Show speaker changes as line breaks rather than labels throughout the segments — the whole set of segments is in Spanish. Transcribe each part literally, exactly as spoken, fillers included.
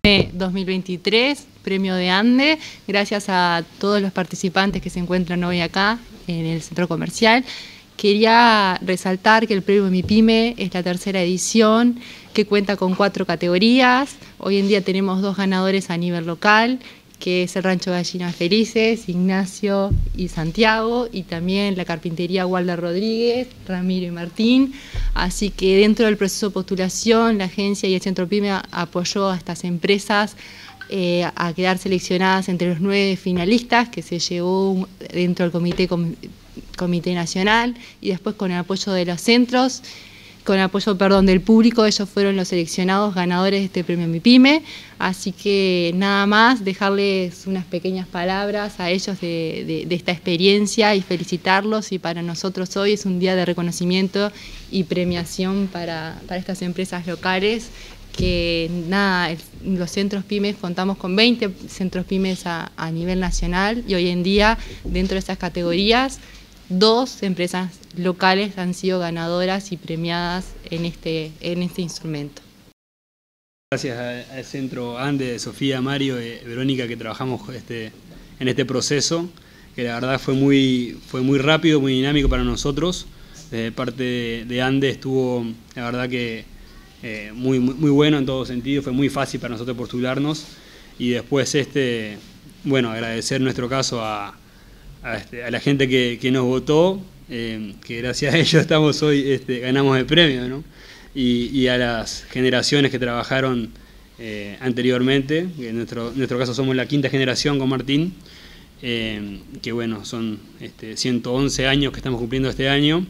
dos mil veintitrés, premio de ANDE, gracias a todos los participantes que se encuentran hoy acá en el centro comercial. Quería resaltar que el premio MIPYME es la tercera edición, que cuenta con cuatro categorías. Hoy en día tenemos dos ganadores a nivel local, que es el Rancho Gallinas Felices, Ignacio y Santiago, y también la carpintería Walder Rodríguez, Ramiro y Martín. Así que dentro del proceso de postulación, la agencia y el Centro PYME apoyó a estas empresas eh, a quedar seleccionadas entre los nueve finalistas que se llevó dentro del comité, com, comité nacional, y después con el apoyo de los centros, con el apoyo, perdón, del público, ellos fueron los seleccionados ganadores de este premio MIPYME. Así que nada más, dejarles unas pequeñas palabras a ellos de, de, de esta experiencia y felicitarlos. Y para nosotros hoy es un día de reconocimiento y premiación para, para estas empresas locales, que nada, el, los centros pymes, contamos con veinte centros pymes a, a nivel nacional, y hoy en día dentro de esas categorías dos empresas locales han sido ganadoras y premiadas en este, en este instrumento.
Gracias al Centro ANDE, Sofía, Mario y Verónica, que trabajamos este, en este proceso, que la verdad fue muy, fue muy rápido, muy dinámico para nosotros. De parte de, de ANDE estuvo, la verdad que eh, muy, muy, muy bueno en todo sentido, fue muy fácil para nosotros postularnos. Y después, este, bueno, agradecer en nuestro caso a A, este, a la gente que, que nos votó, eh, que gracias a ellos estamos hoy, este, ganamos el premio, ¿no? Y, y a las generaciones que trabajaron eh, anteriormente, que en nuestro, en nuestro caso somos la quinta generación con Martín, eh, que bueno, son este, ciento once años que estamos cumpliendo este año,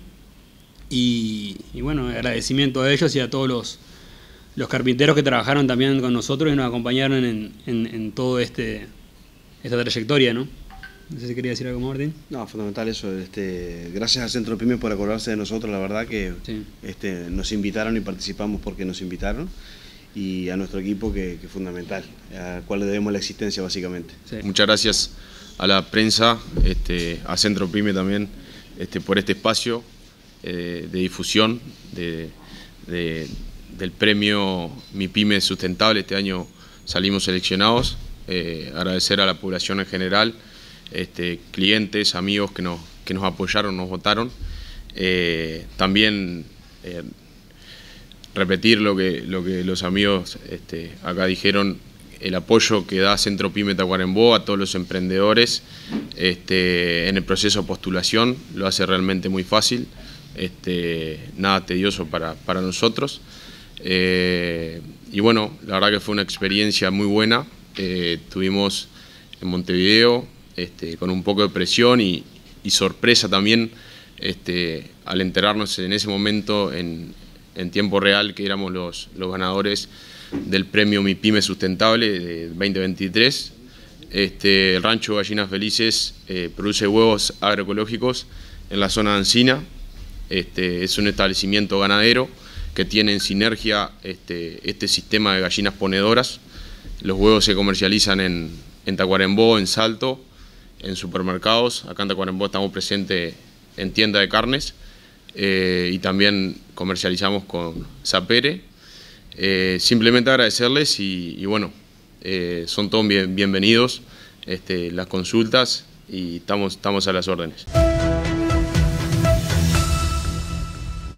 y, y bueno, agradecimiento a ellos y a todos los, los carpinteros que trabajaron también con nosotros y nos acompañaron en, en, en todo este, esta trayectoria, ¿no? No sé si quería decir algo, Martín.
No, fundamental eso. Este, gracias al Centro PYME por acordarse de nosotros. La verdad que sí. este, nos invitaron y participamos porque nos invitaron. Y a nuestro equipo, que es fundamental, al cual le debemos la existencia básicamente.
Sí. Muchas gracias a la prensa, este, a Centro PYME también, este, por este espacio eh, de difusión de, de, del premio MIPYME Sustentable. Este año salimos seleccionados. Eh, agradecer a la población en general, Este, clientes, amigos que nos, que nos apoyaron, nos votaron. Eh, también eh, repetir lo que, lo que los amigos este, acá dijeron, el apoyo que da Centro PYME Tacuarembó a todos los emprendedores este, en el proceso de postulación, lo hace realmente muy fácil, este, nada tedioso para, para nosotros. Eh, y bueno, la verdad que fue una experiencia muy buena. Eh, estuvimos en Montevideo, Este, con un poco de presión y, y sorpresa también este, al enterarnos en ese momento en, en tiempo real que éramos los, los ganadores del premio MIPYME Sustentable de veinte veintitrés. Este, el Rancho Gallinas Felices eh, produce huevos agroecológicos en la zona de Ancina. Este, es un establecimiento ganadero que tiene en sinergia este, este sistema de gallinas ponedoras. Los huevos se comercializan en, en Tacuarembó, en Salto, en supermercados. Acá en Tacuarembó estamos presentes en tienda de carnes eh, y también comercializamos con Sapere. Eh, simplemente agradecerles y, y bueno, eh, son todos bien, bienvenidos este, las consultas y estamos, estamos a las órdenes.